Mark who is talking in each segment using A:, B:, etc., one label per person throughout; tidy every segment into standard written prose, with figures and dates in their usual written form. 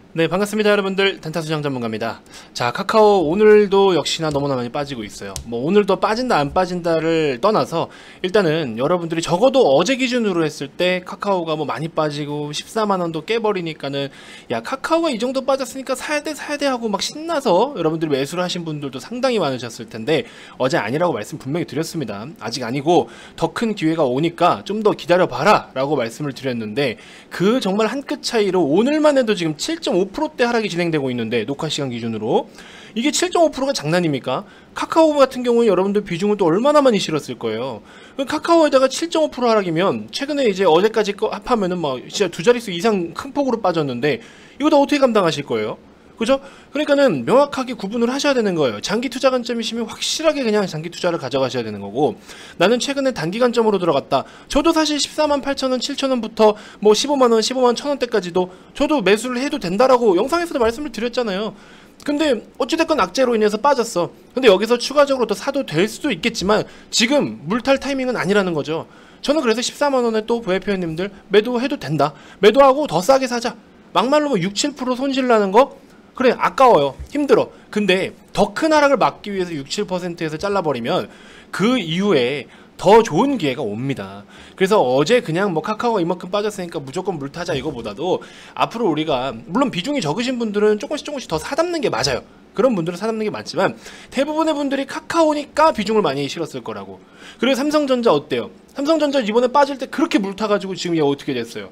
A: 네, 반갑습니다 여러분들. 단타수장 전문가입니다. 자, 카카오 오늘도 역시나 너무나 많이 빠지고 있어요. 뭐 오늘도 빠진다 안 빠진다를 떠나서 일단은 여러분들이 적어도 어제 기준으로 했을 때 카카오가 뭐 많이 빠지고 14만원도 깨버리니까는 야, 카카오가 이 정도 빠졌으니까 사야돼 하고 막 신나서 여러분들이 매수를 하신 분들도 상당히 많으셨을 텐데 어제 아니라고 말씀 분명히 드렸습니다. 아직 아니고 더 큰 기회가 오니까 좀 더 기다려봐라 라고 말씀을 드렸는데 그 정말 한 끗 차이로 오늘만 해도 지금 7.5%대 하락이 진행되고 있는데 녹화 시간 기준으로 이게 7.5%가 장난입니까? 카카오 같은 경우는 여러분들 비중을 또 얼마나 많이 실었을 거예요. 카카오에다가 7.5% 하락이면 최근에 이제 어제까지 거 합하면은 막 진짜 두 자릿수 이상 큰 폭으로 빠졌는데 이거 다 어떻게 감당하실 거예요? 그죠? 그러니까는 명확하게 구분을 하셔야 되는 거예요. 장기 투자 관점이시면 확실하게 그냥 장기 투자를 가져가셔야 되는 거고, 나는 최근에 단기 관점으로 들어갔다. 저도 사실 148,000원, 7,000원부터 뭐 15만원, 15만 1,000원대까지도 저도 매수를 해도 된다라고 영상에서도 말씀을 드렸잖아요. 근데 어찌됐건 악재로 인해서 빠졌어. 근데 여기서 추가적으로 더 사도 될 수도 있겠지만 지금 물탈 타이밍은 아니라는 거죠. 저는 그래서 14만원에 또 VIP원님들 매도해도 된다. 매도하고 더 싸게 사자. 막말로 뭐 6, 7% 손실 나는 거 그래, 아까워요. 힘들어. 근데 더 큰 하락을 막기 위해서 6, 7%에서 잘라버리면 그 이후에 더 좋은 기회가 옵니다. 그래서 어제 그냥 뭐 카카오가 이만큼 빠졌으니까 무조건 물타자 이거보다도 앞으로 우리가 물론 비중이 적으신 분들은 조금씩 더 사담는 게 맞아요. 그런 분들은 사담는 게 맞지만 대부분의 분들이 카카오니까 비중을 많이 실었을 거라고. 그리고 삼성전자 어때요? 삼성전자 이번에 빠질 때 그렇게 물타가지고 지금 얘 어떻게 됐어요?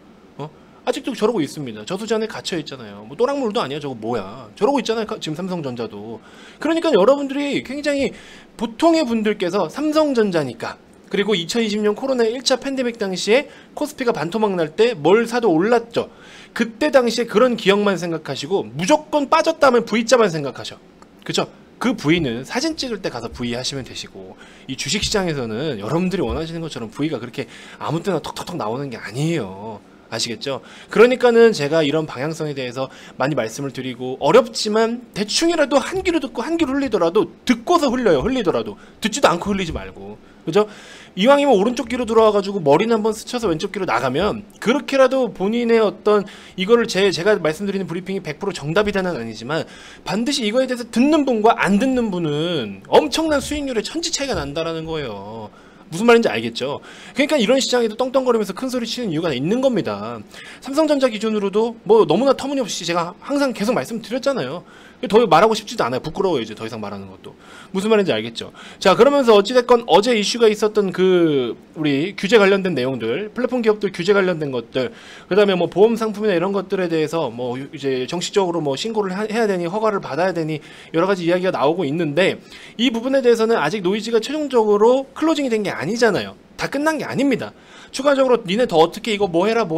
A: 아직도 저러고 있습니다. 저수지 안에 갇혀 있잖아요. 뭐 또랑물도 아니야. 저거 뭐야. 저러고 있잖아요. 지금 삼성전자도. 그러니까 여러분들이 굉장히 보통의 분들께서 삼성전자니까, 그리고 2020년 코로나 1차 팬데믹 당시에 코스피가 반토막 날 때 뭘 사도 올랐죠. 그때 당시에 그런 기억만 생각하시고 무조건 빠졌다면 V자만 생각하셔. 그죠? 그 V는 사진 찍을 때 가서 V 하시면 되시고, 이 주식시장에서는 여러분들이 원하시는 것처럼 V가 그렇게 아무 때나 톡톡톡 나오는 게 아니에요. 아시겠죠? 그러니까는 제가 이런 방향성에 대해서 많이 말씀을 드리고, 어렵지만 대충이라도 한 귀로 듣고 한 귀로 흘리더라도, 듣고서 흘리더라도 듣지도 않고 흘리지 말고, 그죠? 이왕이면 오른쪽 귀로 들어와가지고 머리는 한번 스쳐서 왼쪽 귀로 나가면 그렇게라도 본인의 어떤 이거를 제가 말씀드리는 브리핑이 100% 정답이다는 아니지만 반드시 이거에 대해서 듣는 분과 안 듣는 분은 엄청난 수익률의 천지 차이가 난다라는 거예요. 무슨 말인지 알겠죠? 그러니까 이런 시장에도 떵떵거리면서 큰 소리 치는 이유가 있는 겁니다. 삼성전자 기준으로도 뭐 너무나 터무니없이 제가 항상 계속 말씀드렸잖아요. 더 말하고 싶지도 않아요. 부끄러워요. 이제 더 이상 말하는 것도. 무슨 말인지 알겠죠? 자, 그러면서 어찌됐건 어제 이슈가 있었던 그 우리 규제 관련된 내용들, 플랫폼 기업들 규제 관련된 것들, 그 다음에 뭐 보험 상품이나 이런 것들에 대해서 뭐 이제 정식적으로 뭐 신고를 해야 되니, 허가를 받아야 되니, 여러 가지 이야기가 나오고 있는데, 이 부분에 대해서는 아직 노이즈가 최종적으로 클로징이 된 게 아니잖아요. 다 끝난 게 아닙니다. 추가적으로 니네 더 어떻게 이거 뭐 해라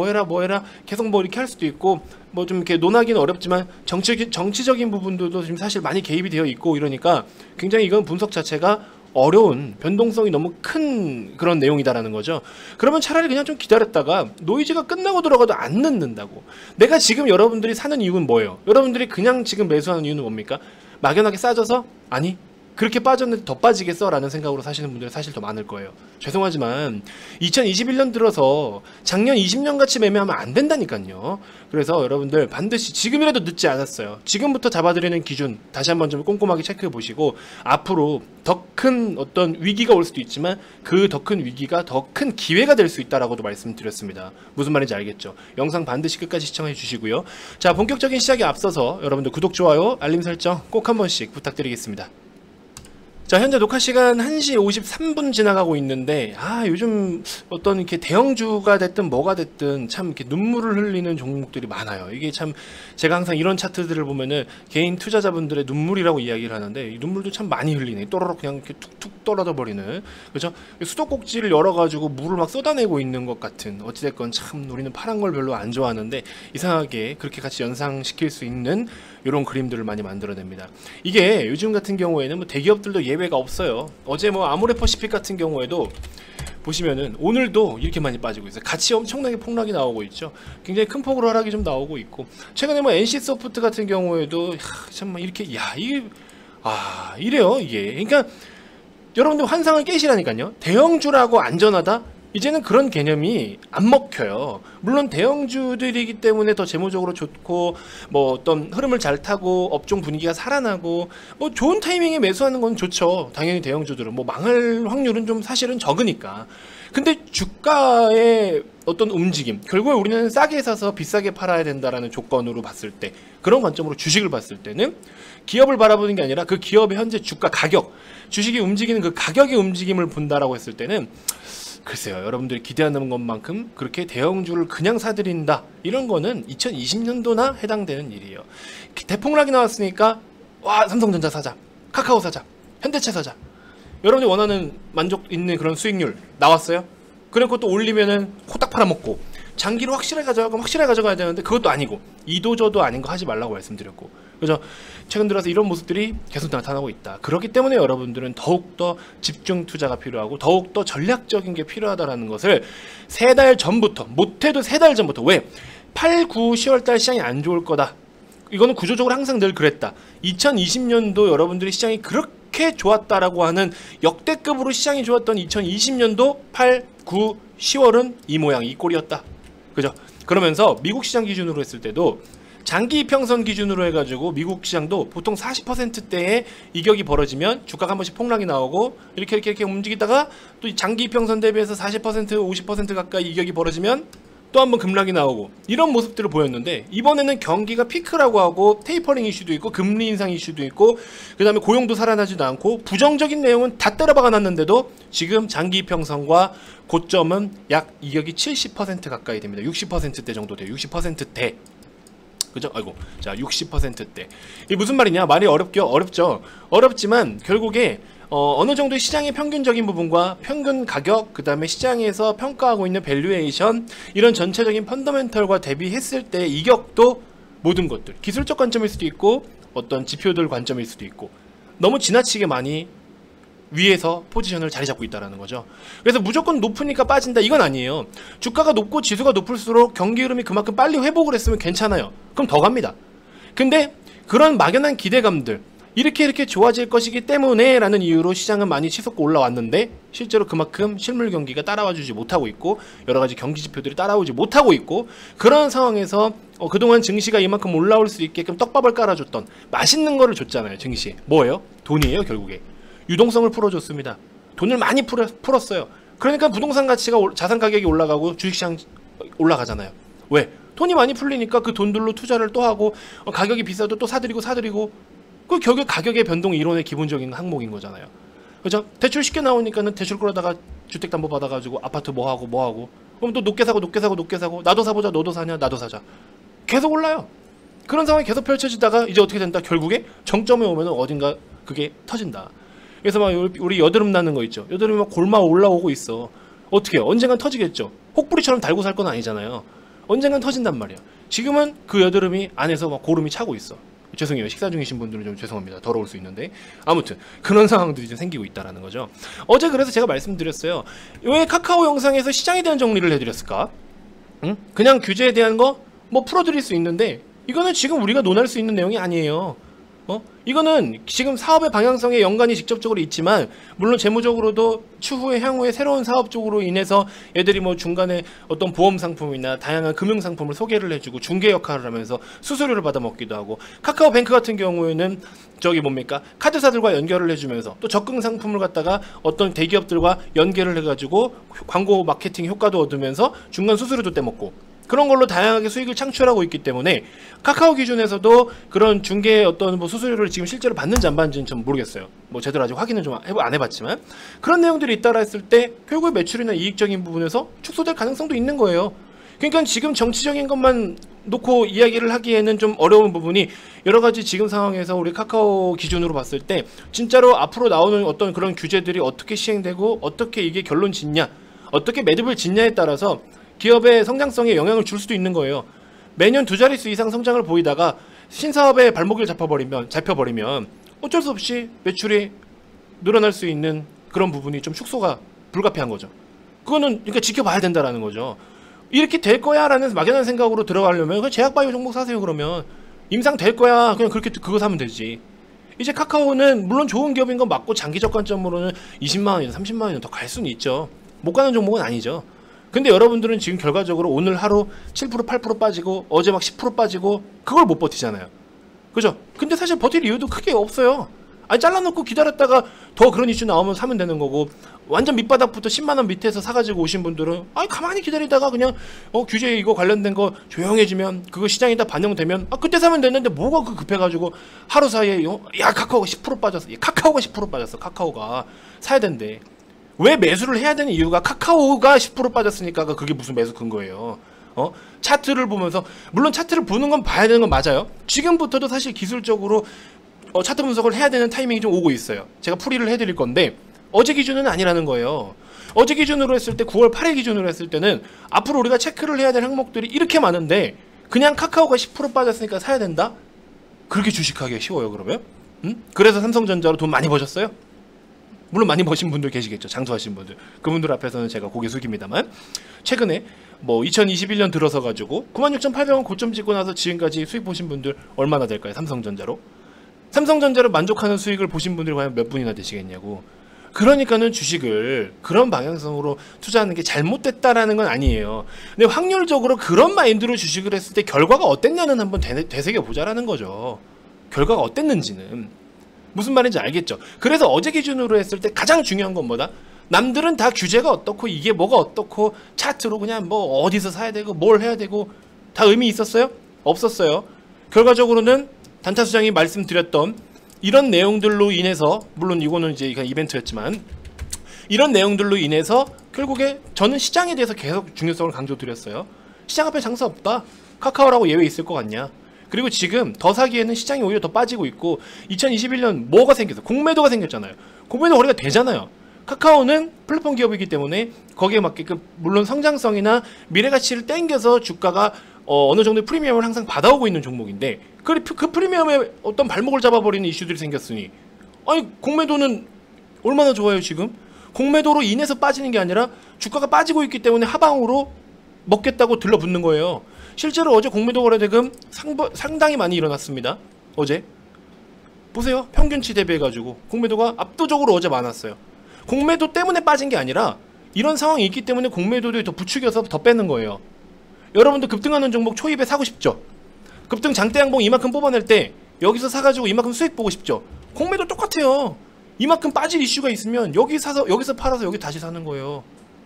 A: 계속 뭐 이렇게 할 수도 있고, 뭐 좀 이렇게 논하기는 어렵지만 정치적인 부분들도 지금 사실 많이 개입이 되어 있고 이러니까 굉장히 이건 분석 자체가 어려운, 변동성이 너무 큰 그런 내용이다라는 거죠. 그러면 차라리 그냥 좀 기다렸다가 노이즈가 끝나고 들어가도 안 늦는다고. 내가 지금 여러분들이 사는 이유는 뭐예요? 여러분들이 그냥 지금 매수하는 이유는 뭡니까? 막연하게 싸져서? 아니, 그렇게 빠졌는데 더 빠지겠어? 라는 생각으로 사시는 분들이 사실 더 많을 거예요. 죄송하지만 2021년 들어서 작년 20년 같이 매매하면 안 된다니까요. 그래서 여러분들 반드시 지금이라도 늦지 않았어요. 지금부터 잡아드리는 기준 다시 한번 좀 꼼꼼하게 체크해 보시고, 앞으로 더 큰 어떤 위기가 올 수도 있지만 그 더 큰 위기가 더 큰 기회가 될 수 있다라고도 말씀드렸습니다. 무슨 말인지 알겠죠? 영상 반드시 끝까지 시청해 주시고요. 자, 본격적인 시작에 앞서서 여러분들 구독, 좋아요, 알림 설정 꼭 한 번씩 부탁드리겠습니다. 자, 현재 녹화 시간 1시 53분 지나가고 있는데, 요즘 어떤 이렇게 대형주가 됐든 뭐가 됐든 참 이렇게 눈물을 흘리는 종목들이 많아요. 이게 참 제가 항상 이런 차트들을 보면은 개인 투자자분들의 눈물이라고 이야기를 하는데, 이 눈물도 참 많이 흘리네. 또르륵 그냥 이렇게 툭툭 떨어져 버리는, 그죠? 수도꼭지를 열어가지고 물을 막 쏟아내고 있는 것 같은, 어찌됐건 참 우리는 파란 걸 별로 안 좋아하는데 이상하게 그렇게 같이 연상시킬 수 있는 이런 그림들을 많이 만들어냅니다. 이게 요즘 같은 경우에는 뭐 대기업들도 예외가 없어요. 어제 뭐 아모레퍼시픽 같은 경우에도 보시면은 오늘도 이렇게 많이 빠지고 있어요. 같이 엄청나게 폭락이 나오고 있죠. 굉장히 큰 폭으로 하락이 좀 나오고 있고, 최근에 뭐 NC소프트 같은 경우에도 참 이렇게 이게 이래요 이게. 그러니까 여러분들 환상을 깨시라니까요. 대형주라고 안전하다? 이제는 그런 개념이 안 먹혀요. 물론 대형주들이기 때문에 더 재무적으로 좋고 뭐 어떤 흐름을 잘 타고 업종 분위기가 살아나고 뭐 좋은 타이밍에 매수하는 건 좋죠. 당연히 대형주들은 뭐 망할 확률은 좀 사실은 적으니까. 근데 주가의 어떤 움직임, 결국에 우리는 싸게 사서 비싸게 팔아야 된다라는 조건으로 봤을 때, 그런 관점으로 주식을 봤을 때는 기업을 바라보는 게 아니라 그 기업의 현재 주가 가격, 주식이 움직이는 그 가격의 움직임을 본다라고 했을 때는 글쎄요, 여러분들이 기대하는 것만큼 그렇게 대형주를 그냥 사들인다, 이런 거는 2020년도나 해당되는 일이에요. 대폭락이 나왔으니까 와, 삼성전자 사자, 카카오 사자, 현대차 사자, 여러분들이 원하는 만족 있는 그런 수익률 나왔어요? 그리고 또 올리면은 코딱 팔아먹고 장기로 확실하게 가져가야 되는데 그것도 아니고 이도저도 아닌 거 하지 말라고 말씀드렸고, 그죠? 최근 들어서 이런 모습들이 계속 나타나고 있다. 그렇기 때문에 여러분들은 더욱더 집중 투자가 필요하고 더욱더 전략적인 게 필요하다라는 것을 3달 전부터, 못해도 3달 전부터, 왜? 8, 9, 10월달 시장이 안 좋을 거다, 이거는 구조적으로 항상 늘 그랬다. 2020년도 여러분들이 시장이 그렇게 좋았다라고 하는 역대급으로 시장이 좋았던 2020년도 8, 9, 10월은 이 모양, 이 꼴이었다. 그죠? 그러면서 미국 시장 기준으로 했을 때도 장기 이평선 기준으로 해가지고 미국 시장도 보통 40%대의 이격이 벌어지면 주가가 한 번씩 폭락이 나오고 이렇게 움직이다가 또 장기 이평선 대비해서 40%, 50% 가까이 이격이 벌어지면 또 한 번 급락이 나오고, 이런 모습들을 보였는데 이번에는 경기가 피크라고 하고 테이퍼링 이슈도 있고 금리 인상 이슈도 있고 그 다음에 고용도 살아나지도 않고 부정적인 내용은 다 때려박아 놨는데도 지금 장기 이평선과 고점은 약 이격이 70% 가까이 됩니다. 60%대 정도 돼요. 60%대. 그죠? 아이고. 자, 60%대. 이게 무슨 말이냐? 말이 어렵죠. 어렵지만 결국에 어느 정도 시장의 평균적인 부분과 평균 가격, 그 다음에 시장에서 평가하고 있는 밸류에이션, 이런 전체적인 펀더멘털과 대비했을 때 이격도 모든 것들, 기술적 관점일 수도 있고 어떤 지표들 관점일 수도 있고 너무 지나치게 많이 위에서 포지션을 자리 잡고 있다는 거죠. 그래서 무조건 높으니까 빠진다, 이건 아니에요. 주가가 높고 지수가 높을수록 경기 흐름이 그만큼 빨리 회복을 했으면 괜찮아요. 그럼 더 갑니다. 근데 그런 막연한 기대감들, 이렇게 좋아질 것이기 때문에 라는 이유로 시장은 많이 치솟고 올라왔는데 실제로 그만큼 실물 경기가 따라와 주지 못하고 있고 여러가지 경기 지표들이 따라오지 못하고 있고, 그런 상황에서 그동안 증시가 이만큼 올라올 수 있게끔 떡밥을 깔아줬던 맛있는 거를 줬잖아요. 증시 뭐예요? 돈이에요. 결국에 유동성을 풀어줬습니다. 돈을 많이 풀었어요. 그러니까 부동산 가치가, 자산 가격이 올라가고 주식시장 올라가잖아요. 왜? 돈이 많이 풀리니까 그 돈들로 투자를 또 하고 가격이 비싸도 또 사들이고 그 결국 가격의 변동 이론의 기본적인 항목인 거잖아요. 그죠? 대출 쉽게 나오니까는 대출 끌어다가 주택담보 받아가지고 아파트 뭐하고 그럼 또 높게 사고 나도 사보자, 너도 사냐, 나도 사자, 계속 올라요. 그런 상황이 계속 펼쳐지다가 이제 어떻게 된다? 결국에 정점에 오면은 어딘가 그게 터진다. 그래서 막 우리 여드름 나는 거 있죠. 여드름이 막 골마 올라오고 있어. 어떻게 해요? 언젠간 터지겠죠. 혹부리처럼 달고 살 건 아니잖아요. 언젠간 터진단 말이야. 지금은 그 여드름이 안에서 막 고름이 차고 있어. 죄송해요. 식사 중이신 분들은 좀 죄송합니다. 더러울 수 있는데 아무튼 그런 상황들이 좀 생기고 있다라는 거죠. 어제 그래서 제가 말씀드렸어요. 왜 카카오 영상에서 시장에 대한 정리를 해드렸을까? 응? 그냥 규제에 대한 거 뭐 풀어드릴 수 있는데 이거는 지금 우리가 논할 수 있는 내용이 아니에요. 이거는 지금 사업의 방향성에 연관이 직접적으로 있지만 물론 재무적으로도 추후에 향후에 새로운 사업 쪽으로 인해서 얘들이 뭐 중간에 어떤 보험 상품이나 다양한 금융 상품을 소개를 해주고 중개 역할을 하면서 수수료를 받아 먹기도 하고, 카카오뱅크 같은 경우에는 저기 뭡니까, 카드사들과 연결을 해주면서 또 적금 상품을 갖다가 어떤 대기업들과 연계를 해가지고 광고 마케팅 효과도 얻으면서 중간 수수료도 떼먹고, 그런 걸로 다양하게 수익을 창출하고 있기 때문에 카카오 기준에서도 그런 중개 어떤 뭐 수수료를 지금 실제로 받는지 안 받는지는 좀 모르겠어요. 뭐 제대로 아직 확인은 좀 안 해봤지만 그런 내용들이 있다라 했을 때 결국 매출이나 이익적인 부분에서 축소될 가능성도 있는 거예요. 그러니까 지금 정치적인 것만 놓고 이야기를 하기에는 좀 어려운 부분이 여러 가지 지금 상황에서 우리 카카오 기준으로 봤을 때 진짜로 앞으로 나오는 어떤 그런 규제들이 어떻게 시행되고 어떻게 이게 결론 짓냐, 어떻게 매듭을 짓냐에 따라서 기업의 성장성에 영향을 줄 수도 있는 거예요. 매년 2자릿수 이상 성장을 보이다가 신사업에 발목을 잡혀버리면 어쩔 수 없이 매출이 늘어날 수 있는 그런 부분이 좀 축소가 불가피한 거죠. 그거는 그러니까 지켜봐야 된다라는 거죠. 이렇게 될 거야 라는 막연한 생각으로 들어가려면 그냥 제약바이오 종목 사세요. 그러면 임상 될 거야, 그냥 그렇게 그거 사면 되지. 이제 카카오는 물론 좋은 기업인 건 맞고 장기적 관점으로는 20만 원이나 30만 원이나 더 갈 수는 있죠. 못 가는 종목은 아니죠. 근데 여러분들은 지금 결과적으로 오늘 하루 7% 8% 빠지고 어제 막 10% 빠지고 그걸 못 버티잖아요. 그죠? 근데 사실 버틸 이유도 크게 없어요. 아니 잘라놓고 기다렸다가 더 그런 이슈 나오면 사면 되는 거고, 완전 밑바닥부터 10만원 밑에서 사가지고 오신 분들은 아니 가만히 기다리다가 그냥 규제 이거 관련된 거 조용해지면 그거 시장에 다 반영되면 그때 사면 되는데 뭐가 그 급해가지고 하루 사이에 야 카카오가 10% 빠졌어. 카카오가 10% 빠졌어. 카카오가 사야 된대. 왜 매수를 해야 되는 이유가 카카오가 10% 빠졌으니까 그게 무슨 매수 근거예요. 차트를 보면서, 물론 차트를 보는 건 봐야 되는 건 맞아요. 지금부터도 사실 기술적으로 차트 분석을 해야 되는 타이밍이 좀 오고 있어요. 제가 풀이를 해드릴 건데 어제 기준은 아니라는 거예요. 어제 기준으로 했을 때 9월 8일 기준으로 했을 때는 앞으로 우리가 체크를 해야 될 항목들이 이렇게 많은데 그냥 카카오가 10% 빠졌으니까 사야 된다? 그렇게 주식하기가 쉬워요 그러면? 그래서 삼성전자로 돈 많이 버셨어요? 물론 많이 버신 분들 계시겠죠. 장투하신 분들. 그분들 앞에서는 제가 고개 숙입니다만, 최근에 뭐 2021년 들어서 가지고 96,800원 고점 찍고 나서 지금까지 수익 보신 분들 얼마나 될까요? 삼성전자로. 삼성전자를 만족하는 수익을 보신 분들이 과연 몇 분이나 되시겠냐고. 그러니까는 주식을 그런 방향성으로 투자하는 게 잘못됐다라는 건 아니에요. 근데 확률적으로 그런 마인드로 주식을 했을 때 결과가 어땠냐는 한번 되새겨보자라는 거죠. 결과가 어땠는지는. 무슨 말인지 알겠죠? 그래서 어제 기준으로 했을 때 가장 중요한 건 뭐다? 남들은 다 규제가 어떻고 이게 뭐가 어떻고 차트로 그냥 뭐 어디서 사야 되고 뭘 해야 되고 다 의미 있었어요? 없었어요. 결과적으로는 단타수장이 말씀드렸던 이런 내용들로 인해서, 물론 이거는 이제 이벤트였지만 이런 내용들로 인해서 결국에 저는 시장에 대해서 계속 중요성을 강조드렸어요. 시장 앞에 장사 없다. 카카오라고 예외 있을 것 같냐. 그리고 지금 더 사기에는 시장이 오히려 더 빠지고 있고, 2021년 뭐가 생겼어? 공매도가 생겼잖아요. 공매도 거래가 되잖아요. 카카오는 플랫폼 기업이기 때문에 거기에 맞게끔 물론 성장성이나 미래가치를 땡겨서 주가가 어느 정도의 프리미엄을 항상 받아오고 있는 종목인데, 그 프리미엄에 어떤 발목을 잡아버리는 이슈들이 생겼으니, 아니 공매도는 얼마나 좋아요 지금? 공매도로 인해서 빠지는 게 아니라 주가가 빠지고 있기 때문에 하방으로 먹겠다고 들러붙는 거예요. 실제로 어제 공매도 거래 대금 상당히 많이 일어났습니다. 어제 보세요. 평균치 대비해가지고 공매도가 압도적으로 어제 많았어요. 공매도 때문에 빠진 게 아니라 이런 상황이 있기 때문에 공매도를 더 부추겨서 더 빼는 거예요. 여러분들 급등하는 종목 초입에 사고 싶죠? 급등 장대양봉 이만큼 뽑아낼 때 여기서 사가지고 이만큼 수익 보고 싶죠? 공매도 똑같아요. 이만큼 빠질 이슈가 있으면 여기서 팔아서 여기 다시 사는 거예요.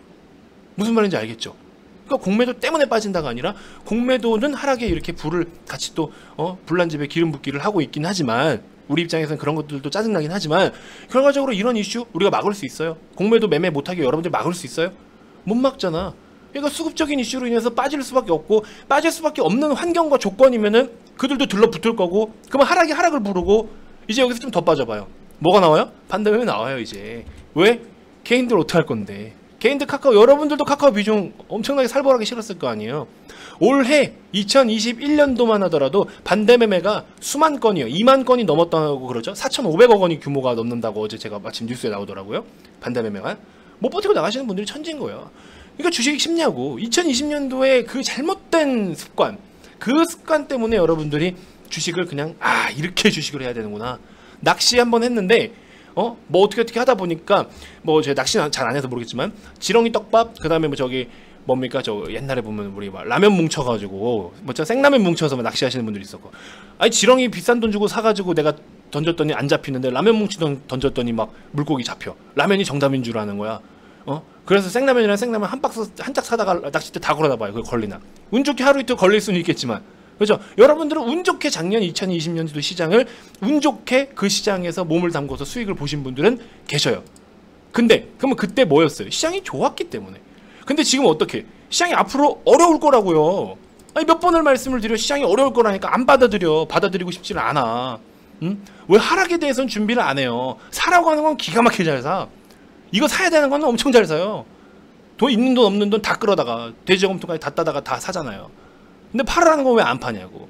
A: 무슨 말인지 알겠죠? 그러니까 공매도 때문에 빠진다가 아니라 공매도는 하락에 이렇게 불을 같이 또 불난집에 기름 붓기를 하고 있긴 하지만, 우리 입장에서는 그런 것들도 짜증나긴 하지만 결과적으로 이런 이슈 우리가 막을 수 있어요? 공매도 매매 못하게 여러분들 막을 수 있어요? 못 막잖아. 그러니까 수급적인 이슈로 인해서 빠질 수밖에 없고, 빠질 수밖에 없는 환경과 조건이면은 그들도 들러붙을 거고, 그러면 하락을 부르고, 이제 여기서 좀 더 빠져봐요. 뭐가 나와요? 반대매매 나와요 이제. 왜? 개인들 어떻게 할 건데. 개인들 카카오, 여러분들도 카카오 비중 엄청나게 살벌하게 실었을 거 아니에요. 올해 2021년도만 하더라도 반대매매가 수만 건이요. 2만 건이 넘었다고 그러죠. 4,500억 원이 규모가 넘는다고 어제 제가 마침 뉴스에 나오더라고요. 반대매매가. 못 버티고 나가시는 분들이 천지인 거예요. 그러니까 주식이 쉽냐고. 2020년도에 그 잘못된 습관, 그 습관 때문에 여러분들이 주식을 그냥 이렇게 주식을 해야 되는구나. 낚시 한번 했는데 뭐 어떻게 하다 보니까, 뭐 제가 낚시는 잘 안 해서 모르겠지만 지렁이 떡밥, 그 다음에 뭐 저기 뭡니까 저 옛날에 보면 우리 막 라면 뭉쳐가지고 뭐죠, 생라면 뭉쳐서 낚시하시는 분들이 있었고, 아니 지렁이 비싼 돈 주고 사가지고 내가 던졌더니 안 잡히는데 라면 뭉치 던졌더니 막 물고기 잡혀. 라면이 정답인 줄 아는 거야. 그래서 생라면이랑 생라면 한 박스 한 짝 사다가 낚싯대 다 걸어다 봐요. 그거 걸리나. 운 좋게 하루 이틀 걸릴 수는 있겠지만, 그렇죠? 여러분들은 운 좋게 작년 2020년도 시장을 운 좋게 그 시장에서 몸을 담궈서 수익을 보신 분들은 계셔요. 근데 그러면 그때 뭐였어요? 시장이 좋았기 때문에. 근데 지금 어떻게? 시장이 앞으로 어려울 거라고요. 아니 몇 번을 말씀을 드려. 시장이 어려울 거라니까 안 받아들이고 싶지는 않아. 왜 하락에 대해서는 준비를 안 해요? 사라고 하는 건 기가 막히게 잘 사. 이거 사야 되는 건 엄청 잘 사요. 돈 있는 돈 없는 돈 다 끌어다가 돼지저금통까지 다 따다가 다 사잖아요. 근데 팔으라는 건 왜 안 파냐고.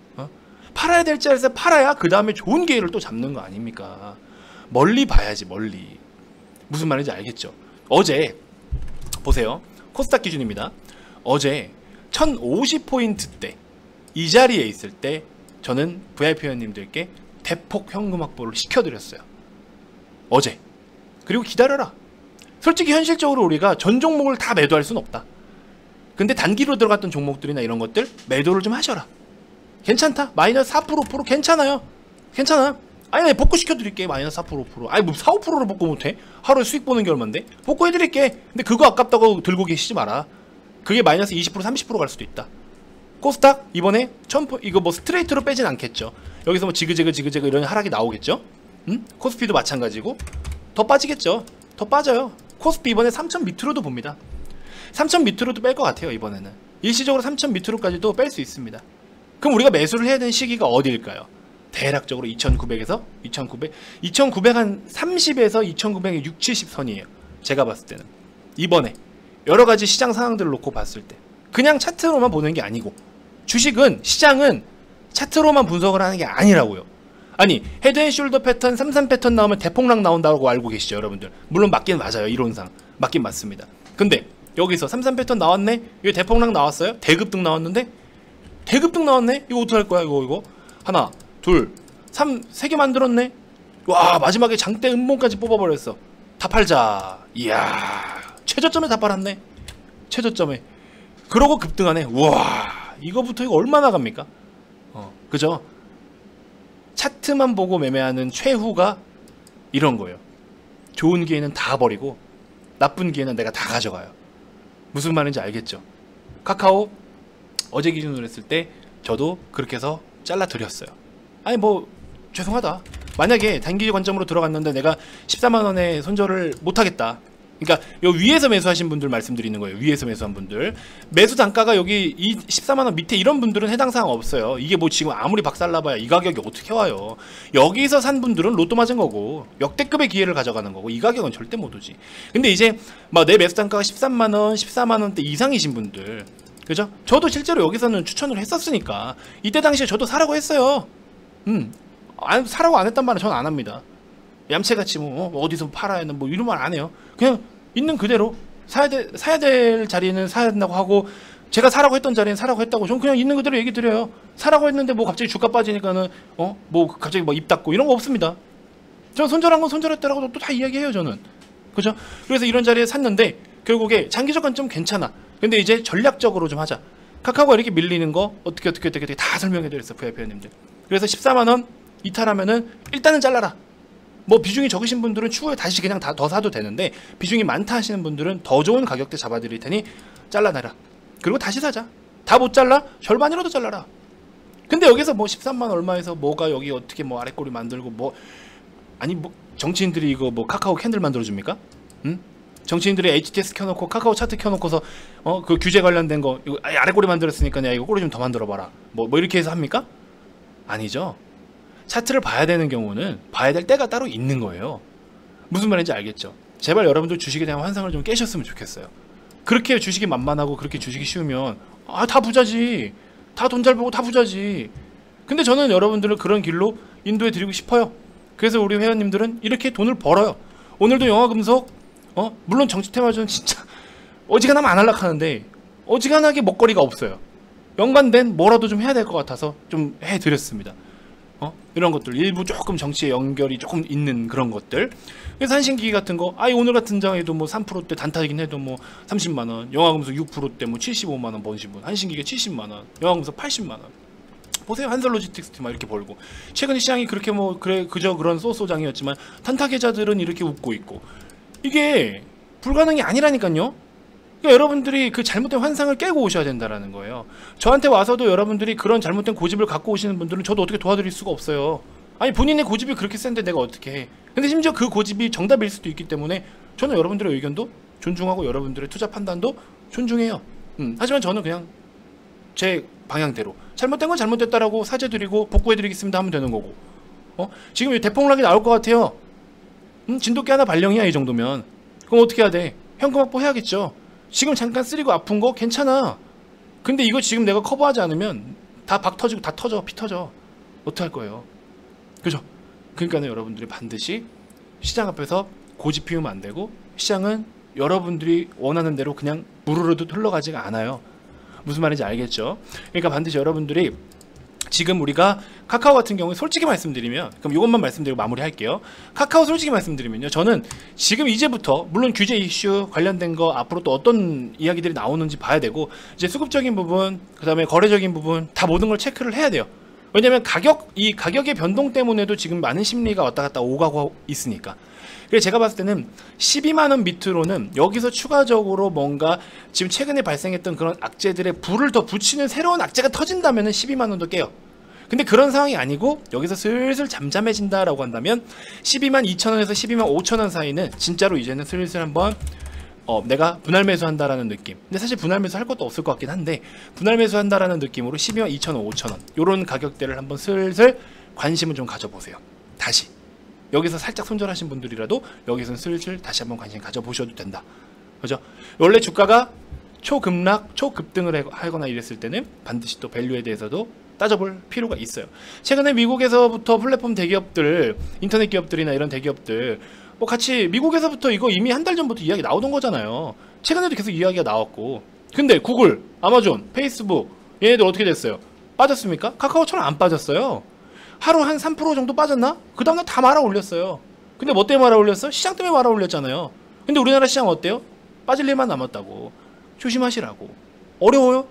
A: 팔아야 될 자리에서 팔아야 그 다음에 좋은 기회를 또 잡는 거 아닙니까? 멀리 봐야지, 멀리. 무슨 말인지 알겠죠? 어제 보세요. 코스닥 기준입니다. 어제 1050포인트 때 이 자리에 있을 때 저는 VIP 회원님들께 대폭 현금 확보를 시켜드렸어요. 어제. 그리고 기다려라. 솔직히 현실적으로 우리가 전 종목을 다 매도할 수는 없다. 근데 단기로 들어갔던 종목들이나 이런 것들 매도를 좀 하셔라. 괜찮다. 마이너스 4% 5% 괜찮아요. 괜찮아. 아니 내가 복구시켜 드릴게. 마이너스 4% 5%. 아니 뭐 4, 5%로 복구 못해? 하루에 수익 보는 게 얼만데? 복구해 드릴게. 근데 그거 아깝다고 들고 계시지 마라. 그게 마이너스 20% 30% 갈 수도 있다. 코스닥 이번에 이거 뭐 스트레이트로 빼진 않겠죠. 여기서 뭐 지그재그 이런 하락이 나오겠죠. 코스피도 마찬가지고 더 빠지겠죠. 더 빠져요. 코스피 이번에 3000 밑으로도 봅니다. 3000 밑으로도 뺄 것 같아요. 이번에는 일시적으로 3000 밑으로까지도 뺄 수 있습니다. 그럼 우리가 매수를 해야 되는 시기가 어디일까요? 대략적으로 2900에서 2900 한 30에서 2900의 6, 70선이에요. 제가 봤을 때는 이번에 여러가지 시장 상황들을 놓고 봤을 때 그냥 차트로만 보는 게 아니고 주식은 시장은 차트로만 분석을 하는 게 아니라고요. 아니 헤드앤숄더 패턴 33 패턴 나오면 대폭락 나온다고 알고 계시죠 여러분들. 물론 맞긴 맞아요. 이론상 맞긴 맞습니다. 근데 여기서 33 패턴 나왔네. 이거 대폭락 나왔어요. 대급등 나왔는데 대급등 나왔네. 이거 어떡할 거야. 이거 하나 둘 3 세 개 만들었네. 와 마지막에 장대 음봉까지 뽑아버렸어. 다 팔자. 이야 최저점에 다 팔았네. 최저점에. 그러고 급등하네. 우와 이거부터 이거 얼마나 갑니까? 그죠? 차트만 보고 매매하는 최후가 이런 거예요. 좋은 기회는 다 버리고 나쁜 기회는 내가 다 가져가요. 무슨 말인지 알겠죠? 카카오 어제 기준으로 했을 때 저도 그렇게 해서 잘라 드렸어요. 아니 뭐 죄송하다. 만약에 단기 관점으로 들어갔는데 내가 14만원에 손절을 못하겠다. 그러니까 요 위에서 매수하신 분들 말씀드리는 거예요. 위에서 매수한 분들 매수 단가가 여기 이 14만원 밑에 이런 분들은 해당 사항 없어요. 이게 뭐 지금 아무리 박살나봐야 이 가격이 어떻게 와요. 여기서 산 분들은 로또 맞은 거고 역대급의 기회를 가져가는 거고 이 가격은 절대 못 오지. 근데 이제 막 내 매수 단가가 13만원 14만원대 이상이신 분들 그죠? 저도 실제로 여기서는 추천을 했었으니까 이때 당시에 저도 사라고 했어요. 사라고 안 했단 말은 저는 안 합니다. 얌체같이 뭐 어디서 팔아야 하는 뭐 이런 말 안 해요. 그냥 있는 그대로 사야 될 자리는 사야 된다고 하고 제가 사라고 했던 자리는 사라고 했다고 저는 그냥 있는 그대로 얘기 드려요. 사라고 했는데 뭐 갑자기 주가 빠지니까는 뭐 갑자기 뭐 입 닫고 이런 거 없습니다. 저는 손절한 건 손절했다라고 또 다 이야기해요 저는. 그죠? 그래서 이런 자리에 샀는데 결국에 장기적 관점 괜찮아. 근데 이제 전략적으로 좀 하자. 카카오가 이렇게 밀리는 거 어떻게 다 설명해 드렸어요 VIP님들. 그래서 14만원 이탈하면은 일단은 잘라라. 뭐 비중이 적으신 분들은 추후에 다시 그냥 다 더 사도 되는데 비중이 많다 하시는 분들은 더 좋은 가격대 잡아드릴 테니 잘라내라. 그리고 다시 사자. 다 못 잘라? 절반이라도 잘라라. 근데 여기서 뭐 13만 얼마에서 뭐가 여기 어떻게 뭐 아랫꼬리 만들고 뭐 아니 뭐 정치인들이 이거 뭐 카카오 캔들 만들어줍니까? 응? 정치인들이 HTS 켜놓고 카카오 차트 켜놓고서 그 규제 관련된 거 이거 아랫꼬리 만들었으니까 내가 이거 꼬리 좀 더 만들어봐라. 뭐 이렇게 해서 합니까? 아니죠. 차트를 봐야 되는 경우는 봐야 될 때가 따로 있는 거예요. 무슨 말인지 알겠죠? 제발 여러분들 주식에 대한 환상을 좀 깨셨으면 좋겠어요. 그렇게 주식이 만만하고 그렇게 주식이 쉬우면 다 부자지. 다 돈 잘 벌고 다 부자지. 근데 저는 여러분들을 그런 길로 인도해 드리고 싶어요. 그래서 우리 회원님들은 이렇게 돈을 벌어요. 오늘도 영화금속 물론 정치테마주는 진짜 어지간하면 안 할락하는데 어지간하게 먹거리가 없어요. 연관된 뭐라도 좀 해야 될 것 같아서 좀 해드렸습니다. 이런 것들 일부 조금 정치에 연결이 조금 있는 그런 것들. 그래서 한신기기 같은 거 오늘 같은 장에도 뭐 3%대 단타이긴 해도 뭐 30만원, 영화금속 6%대 뭐 75만원 버신 분, 한신기기 70만원, 영화금속 80만원. 보세요. 한솔로지스틱스 막 이렇게 벌고. 최근 시장이 그렇게 뭐 그저 그런 쏘쏘장이었지만 단타 계좌들은 이렇게 웃고 있고. 이게 불가능이 아니라니까요. 그러니까 여러분들이 그 잘못된 환상을 깨고 오셔야 된다라는 거예요. 저한테 와서도 여러분들이 그런 잘못된 고집을 갖고 오시는 분들은 저도 어떻게 도와드릴 수가 없어요. 아니 본인의 고집이 그렇게 센데 내가 어떻게 해. 근데 심지어 그 고집이 정답일 수도 있기 때문에 저는 여러분들의 의견도 존중하고 여러분들의 투자 판단도 존중해요. 하지만 저는 그냥 제 방향대로 잘못된 건 잘못됐다라고 사죄드리고 복구해드리겠습니다 하면 되는 거고. 지금 대폭락이 나올 것 같아요. 진돗개 하나 발령이야 이 정도면. 그럼 어떻게 해야 돼? 현금 확보해야겠죠. 지금 잠깐 쓰리고 아픈 거 괜찮아. 근데 이거 지금 내가 커버하지 않으면 다 박 터지고 다 터져. 피 터져. 어떡할 거예요. 그죠? 그러니까는 여러분들이 반드시 시장 앞에서 고집 피우면 안 되고 시장은 여러분들이 원하는 대로 그냥 무르르듯 흘러가지가 않아요. 무슨 말인지 알겠죠? 그러니까 반드시 여러분들이 지금 우리가 카카오 같은 경우에 솔직히 말씀드리면, 그럼 이것만 말씀드리고 마무리할게요. 카카오 솔직히 말씀드리면요, 저는 지금 이제부터 물론 규제 이슈 관련된 거 앞으로 또 어떤 이야기들이 나오는지 봐야 되고, 이제 수급적인 부분, 그 다음에 거래적인 부분 다 모든 걸 체크를 해야 돼요. 왜냐면 이 가격의 변동 때문에도 지금 많은 심리가 왔다 갔다 오가고 있으니까. 그래서 제가 봤을 때는 12만원 밑으로는 여기서 추가적으로 뭔가 지금 최근에 발생했던 그런 악재들의 불을 더 붙이는 새로운 악재가 터진다면 12만원도 깨요. 근데 그런 상황이 아니고 여기서 슬슬 잠잠해진다라고 한다면 12만 2천원에서 12만 5천원 사이는 진짜로 이제는 슬슬 한번 내가 분할 매수한다라는 느낌. 근데 사실 분할 매수 할 것도 없을 것 같긴 한데, 분할 매수한다라는 느낌으로 12만 2천원, 5천원 요런 가격대를 한번 슬슬 관심을 좀 가져보세요. 다시 여기서 살짝 손절하신 분들이라도 여기서는 슬슬 다시 한번 관심 가져보셔도 된다. 그죠? 원래 주가가 초급락, 초급등을 하거나 이랬을 때는 반드시 또 밸류에 대해서도 따져볼 필요가 있어요. 최근에 미국에서부터 플랫폼 대기업들, 인터넷 기업들이나 이런 대기업들 뭐 같이 미국에서부터 이거 이미 한 달 전부터 이야기 나오던 거잖아요. 최근에도 계속 이야기가 나왔고. 근데 구글, 아마존, 페이스북 얘네들 어떻게 됐어요? 빠졌습니까? 카카오처럼 안 빠졌어요. 하루 한 3% 정도 빠졌나? 그 다음날 다 말아 올렸어요. 근데 뭐 때문에 말아 올렸어? 시장 때문에 말아 올렸잖아요. 근데 우리나라 시장 어때요? 빠질 일만 남았다고. 조심하시라고. 어려워요?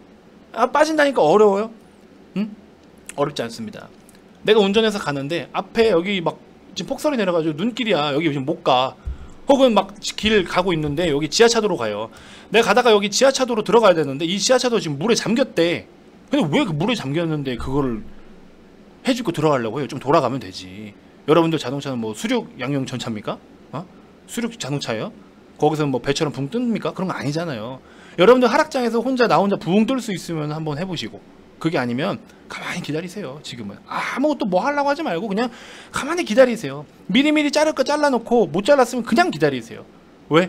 A: 빠진다니까 어려워요? 응? 어렵지 않습니다. 내가 운전해서 가는데 앞에 여기 막 지금 폭설이 내려가지고 눈길이야. 여기 지금 못 가. 혹은 막 길 가고 있는데 여기 지하차도로 가요. 내가 가다가 여기 지하차도로 들어가야 되는데 이 지하차도 지금 물에 잠겼대. 근데 왜 그 물에 잠겼는데 그거를 해주고 들어가려고 해요? 좀 돌아가면 되지. 여러분들 자동차는 뭐 수륙 양용 전차입니까? 수륙 자동차예요? 거기서 뭐 배처럼 붕 뜹니까? 그런 거 아니잖아요. 여러분들 하락장에서 나 혼자 붕 뜰 수 있으면 한번 해보시고, 그게 아니면 가만히 기다리세요. 지금은 아무것도 뭐 하려고 하지 말고 그냥 가만히 기다리세요. 미리미리 자를 거 잘라놓고 못 잘랐으면 그냥 기다리세요. 왜?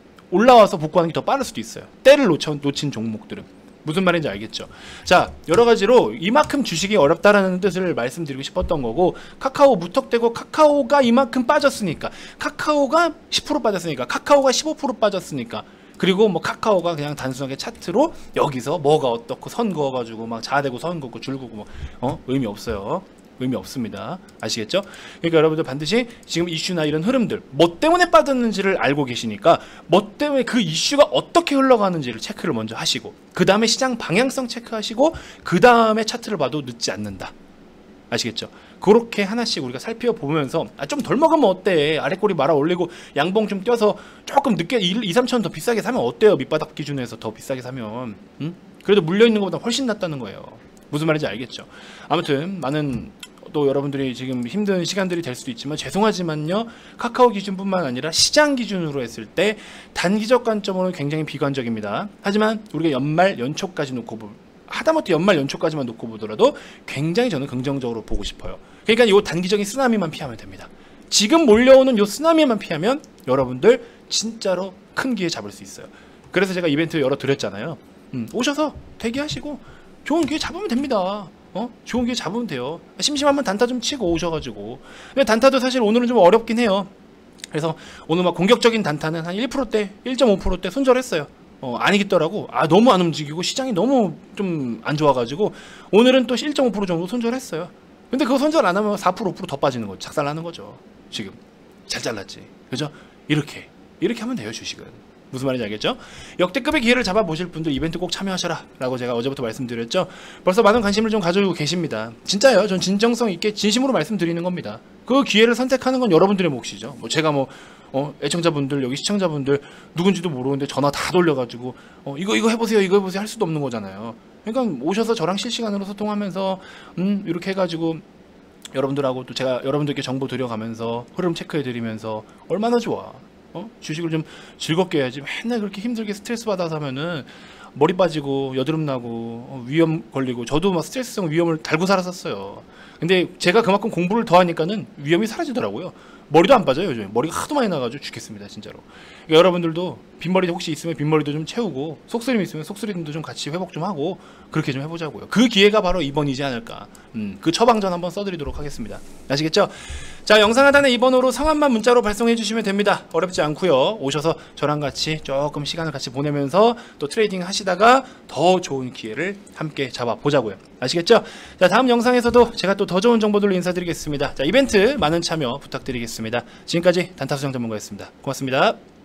A: 올라와서 복구하는 게 더 빠를 수도 있어요. 때를 놓친 종목들은. 무슨 말인지 알겠죠? 자, 여러 가지로 이만큼 주식이 어렵다라는 뜻을 말씀드리고 싶었던 거고, 카카오 무턱대고 카카오가 이만큼 빠졌으니까, 카카오가 10% 빠졌으니까, 카카오가 15% 빠졌으니까, 그리고 뭐 카카오가 그냥 단순하게 차트로 여기서 뭐가 어떻고 선 그어가지고 막 자대고 선 긋고 줄 긋고 뭐 의미 없어요. 의미 없습니다. 아시겠죠? 그러니까 여러분들 반드시 지금 이슈나 이런 흐름들 뭐 때문에 빠졌는지를 알고 계시니까, 뭐 때문에 그 이슈가 어떻게 흘러가는지를 체크를 먼저 하시고, 그 다음에 시장 방향성 체크하시고, 그 다음에 차트를 봐도 늦지 않는다. 아시겠죠? 그렇게 하나씩 우리가 살펴보면서 좀 덜 먹으면 어때? 아래꼬리 말아 올리고 양봉 좀 껴서 조금 늦게 2, 3천 더 비싸게 사면 어때요? 밑바닥 기준에서 더 비싸게 사면. 응? 그래도 물려있는 것보다 훨씬 낫다는 거예요. 무슨 말인지 알겠죠? 아무튼 많은 또 여러분들이 지금 힘든 시간들이 될 수도 있지만 죄송하지만요, 카카오 기준뿐만 아니라 시장 기준으로 했을 때 단기적 관점으로는 굉장히 비관적입니다. 하지만 우리가 연말 연초까지 놓고 하다못해 연말 연초까지만 놓고 보더라도 굉장히 저는 긍정적으로 보고 싶어요. 그러니까 이 단기적인 쓰나미만 피하면 됩니다. 지금 몰려오는 이 쓰나미만 피하면 여러분들 진짜로 큰 기회 잡을 수 있어요. 그래서 제가 이벤트 열어드렸잖아요. 오셔서 대기하시고 좋은 기회 잡으면 됩니다. 좋은 기회 잡으면 돼요. 심심하면 단타 좀 치고 오셔가지고. 근데 단타도 사실 오늘은 좀 어렵긴 해요. 그래서 오늘 막 공격적인 단타는 한 1%대, 1.5%대 손절했어요. 아니겠더라고. 너무 안 움직이고 시장이 너무 좀 안 좋아가지고 오늘은 또 1.5% 정도 손절했어요. 근데 그거 손절 안 하면 4%, 5% 더 빠지는 거죠. 작살나는 거죠. 지금 잘 잘랐지. 그죠? 이렇게 하면 돼요, 주식은. 무슨 말인지 알겠죠? 역대급의 기회를 잡아보실 분들 이벤트 꼭 참여하셔라 라고 제가 어제부터 말씀드렸죠. 벌써 많은 관심을 좀 가지고 계십니다. 진짜요. 전 진정성 있게 진심으로 말씀드리는 겁니다. 그 기회를 선택하는 건 여러분들의 몫이죠. 뭐 제가 애청자분들, 여기 시청자분들 누군지도 모르는데 전화 다 돌려가지고 이거 해보세요, 이거 해보세요 할 수도 없는 거잖아요. 그러니까 오셔서 저랑 실시간으로 소통하면서 이렇게 해가지고 여러분들하고 또 제가 여러분들께 정보 드려가면서 흐름 체크해드리면서 얼마나 좋아. 주식을 좀 즐겁게 해야지. 맨날 그렇게 힘들게 스트레스 받아서 하면은 머리 빠지고 여드름 나고 위험 걸리고, 저도 막 스트레스성 위험을 달고 살았었어요. 근데 제가 그만큼 공부를 더 하니까는 위험이 사라지더라고요. 머리도 안 빠져요. 요즘 머리가 하도 많이 나가지고 죽겠습니다 진짜로. 그러니까 여러분들도 빈머리 혹시 있으면 빈머리도 좀 채우고, 속쓰림 있으면 속쓰림도 좀 같이 회복 좀 하고 그렇게 좀 해보자고요. 그 기회가 바로 이번이지 않을까. 그 처방전 한번 써드리도록 하겠습니다. 아시겠죠? 자, 영상 하단에 2번으로 성함만 문자로 발송해 주시면 됩니다. 어렵지 않고요. 오셔서 저랑 같이 조금 시간을 같이 보내면서 또 트레이딩 하시다가 더 좋은 기회를 함께 잡아보자고요. 아시겠죠? 자, 다음 영상에서도 제가 또 더 좋은 정보들로 인사드리겠습니다. 자, 이벤트 많은 참여 부탁드리겠습니다. 지금까지 단타수장 전문가였습니다. 고맙습니다.